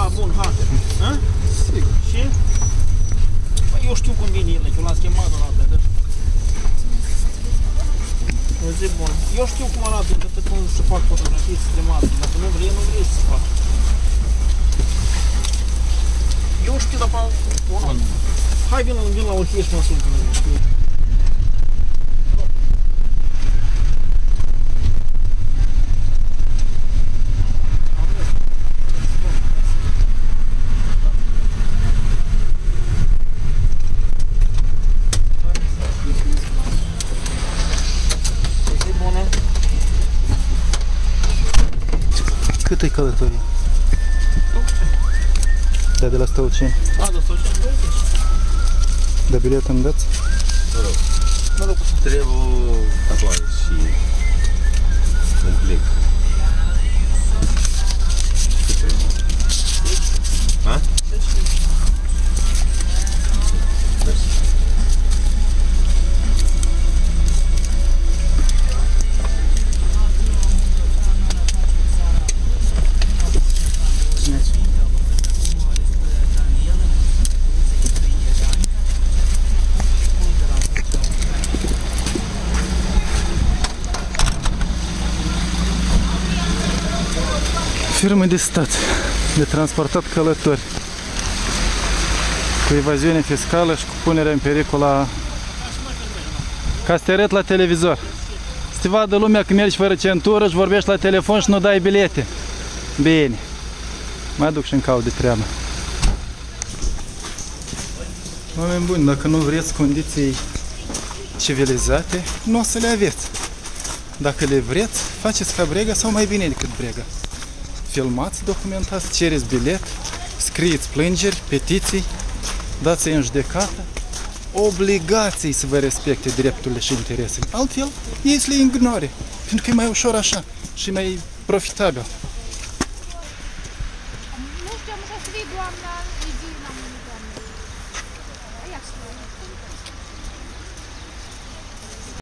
bun, hai. Sigur. Și? Păi eu știu cum vine el, că l-am schimbat o dată. O zi bun. Eu știu cum arată, de cum să fac fotografii streamate. Dacă nu vrei, nu vrei să fac. Eu știu, dar bun. Hai, vin la Orhie și mă sun când nu știu. Cât e călătoria? Da, de la Stăuceni. A, de la Stăuceni, 20. De bilet îmi dați? Mă rog. Mă rog, trebuie o tatuare și un plic. Ha? Firme de stat de transportat călători cu evaziune fiscală și cu punerea în pericol a... Ca să te arăt la televizor. Să te vadă lumea că mergi fără centură și vorbești la telefon și nu dai bilete. Bine. Mai duc și în caut de treabă. Oameni buni, dacă nu vreți condiții civilizate, nu o să le aveți. Dacă le vreți, faceți ca Brega sau mai bine decât Brega. Filmați, documentați, cereți bilet, scrieți plângeri, petiții, dați-i în judecată, obligați-i să vă respecte drepturile și interesele. Altfel, ei să le ignore, pentru că e mai ușor așa și mai profitabil. Nu știu, am să fie doamna,